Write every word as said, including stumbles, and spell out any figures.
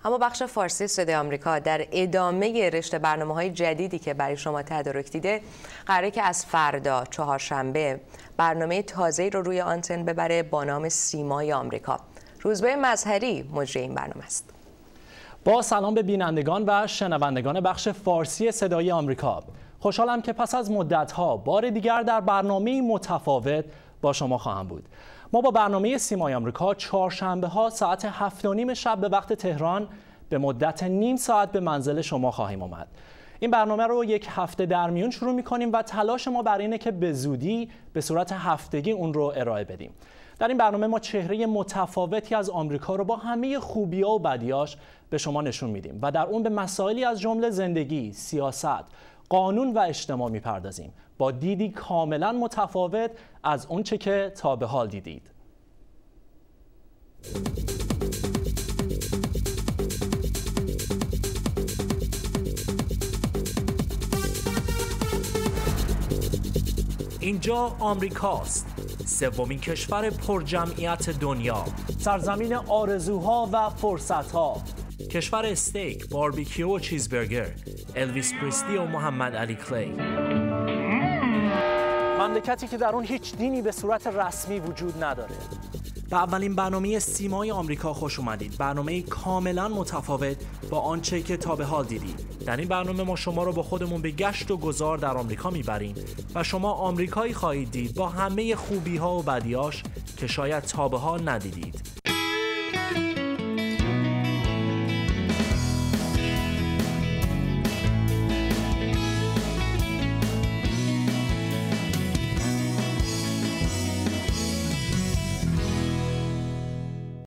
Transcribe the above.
اما بخش فارسی صدای آمریکا در ادامه رشته برنامه‌های جدیدی که برای شما تدارک دیده، قراره که از فردا چهارشنبه برنامه تازه‌ای رو روی آنتن ببره با نام سیمای آمریکا. روزبه مظهری مجری این برنامه است. با سلام به بینندگان و شنوندگان بخش فارسی صدای آمریکا. خوشحالم که پس از مدت‌ها بار دیگر در برنامه متفاوت با شما خواهم بود. ما با برنامه سیمای آمریکا چهارشنبه‌ها ساعت هفت و نیم شب به وقت تهران به مدت نیم ساعت به منزل شما خواهیم آمد. این برنامه رو یک هفته در میون شروع می‌کنیم و تلاش ما بر اینه که به زودی به صورت هفتگی اون رو ارائه بدیم. در این برنامه ما چهره متفاوتی از آمریکا رو با همه خوبی‌ها و بدیاش به شما نشون میدیم و در اون به مسائلی از جمله زندگی، سیاست، قانون و اجتماع میپردازیم با دیدی کاملا متفاوت از اونچه که تا به حال دیدید. اینجا آمریکاست، سومین کشور پرجمعیت دنیا، سرزمین آرزوها و فرصتها، کشور استیک، باربیکیو و چیزبرگر، الویس پریسلی و محمد علی کلی، مملکتی که در اون هیچ دینی به صورت رسمی وجود نداره. به اولین برنامه سیمای آمریکا خوش اومدید. برنامه کاملا متفاوت با آنچه که تا به حال دیدید. در این برنامه ما شما رو با خودمون به گشت و گذار در آمریکا میبریم و شما آمریکایی خواهید دید با همه خوبی‌ها و بدیاش که شاید تا به حال ندیدید.